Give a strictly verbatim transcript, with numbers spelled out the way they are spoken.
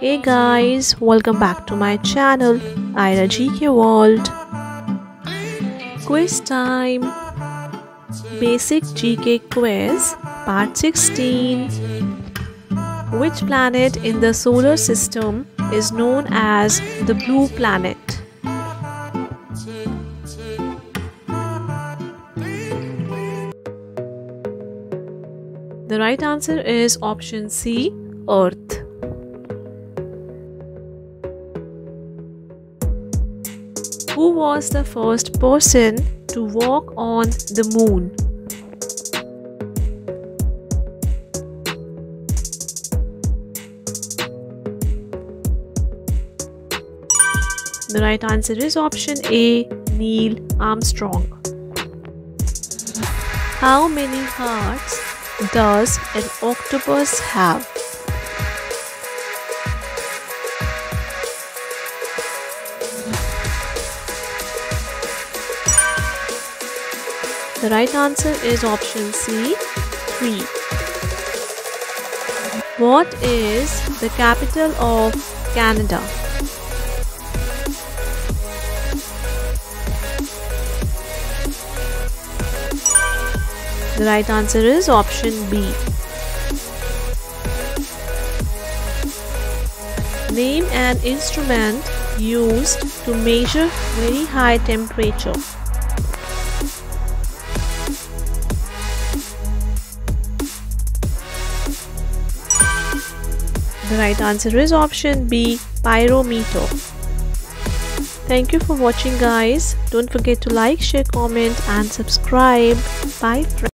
Hey guys, welcome back to my channel, Ira G K World. Quiz time. Basic G K quiz, part sixteen. Which planet in the solar system is known as the blue planet? The right answer is option C, Earth. Who was the first person to walk on the moon? The right answer is option A, Neil Armstrong. How many hearts does an octopus have? The right answer is option C, three. What is the capital of Canada? The right answer is option B. Name an instrument used to measure very high temperature. The right answer is option B, pyrometer. Thank you for watching guys. Don't forget to like, share, comment and subscribe. Bye friends.